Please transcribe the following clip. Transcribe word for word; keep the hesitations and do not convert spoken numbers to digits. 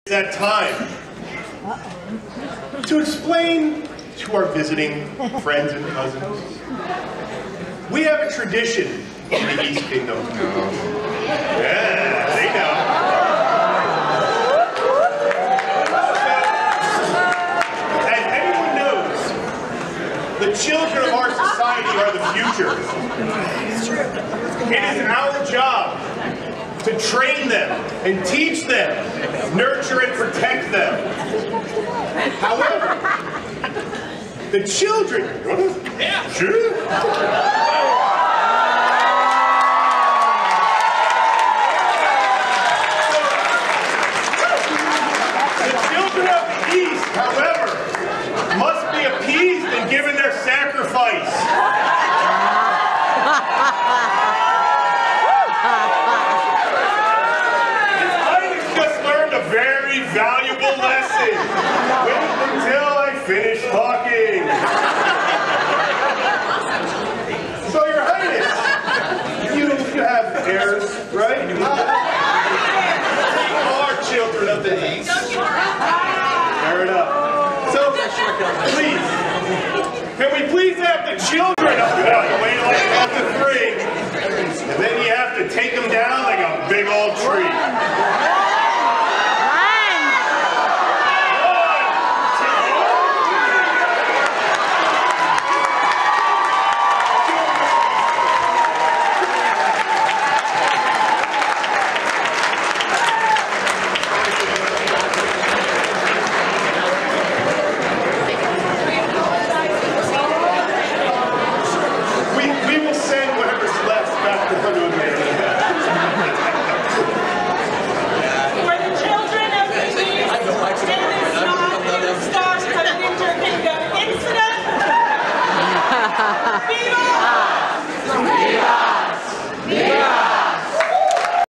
That time to explain to our visiting friends and cousins, we have a tradition in the East Kingdom. Yeah, they know. As anyone knows, the children of our society are the future. It is our job to train them and teach them, nurture and protect them. However, the children, yeah, sure. The children of the East, however, must be appeased and given their sacrifice. Very valuable lesson. Wait until I finish talking. So, Your Highness, you, you have heirs, right? You are children of the East. Fair enough. So, please, can we please have the children